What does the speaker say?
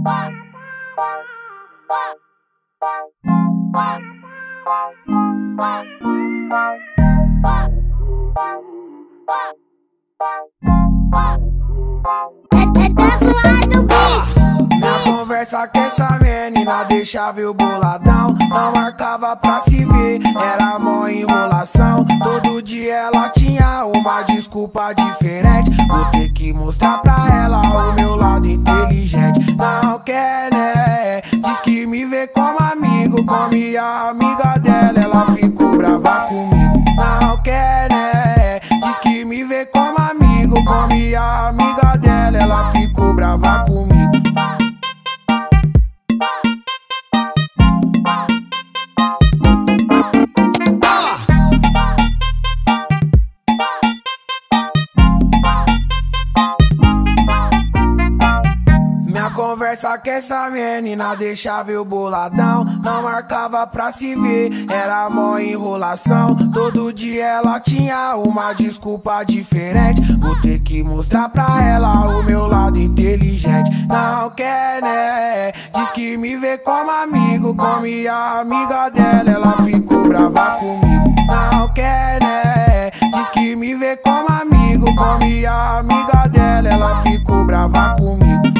Minha conversa com essa menina deixava eu boladão. Não marcava pra se ver, era mó enrolação. Todo dia ela tinha uma desculpa diferente. Vou ter que mostrar pra ela o meu lado inteligente. Não quer, né? Diz que me vê como amigo. Com minha amiga dela, ela ficou brava comigo. Não quer, né? Diz que me vê como amigo. Com minha amiga dela, ela ficou brava comigo. Conversa com essa menina deixava eu boladão. Não marcava pra se ver, era mó enrolação. Todo dia ela tinha uma desculpa diferente. Vou ter que mostrar pra ela o meu lado inteligente. Não quer, né? Diz que me vê como amigo. Com minha amiga dela, ela ficou brava comigo. Não quer, né? Diz que me vê como amigo. Com minha amiga dela, ela ficou brava comigo.